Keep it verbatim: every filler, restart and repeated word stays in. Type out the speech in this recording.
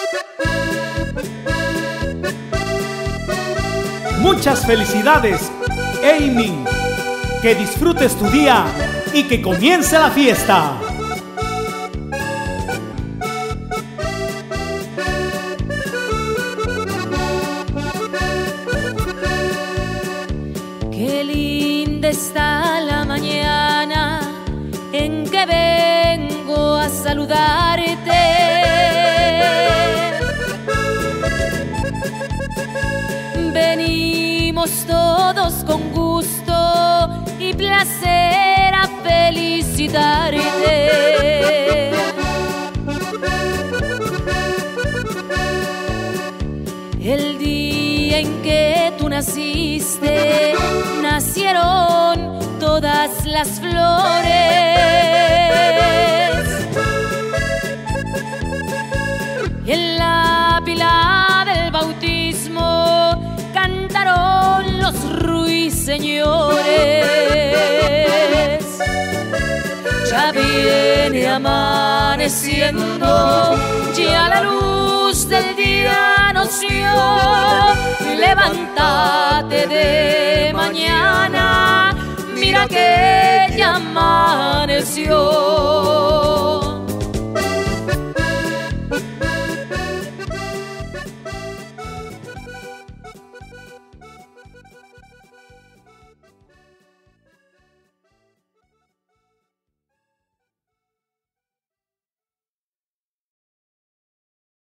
Muchas felicidades, Amy. Que disfrutes tu día y que comience la fiesta. Qué linda está la mañana en que vengo a saludarte. Venimos todos con gusto y placer a felicitarte. El día en que tú naciste, nacieron todas las flores. Y en la pila del bautismo cantaron los ruiseñores. Ya viene amaneciendo, ya la luz del día nos dio. Levántate de mañana, mira que ya amaneció.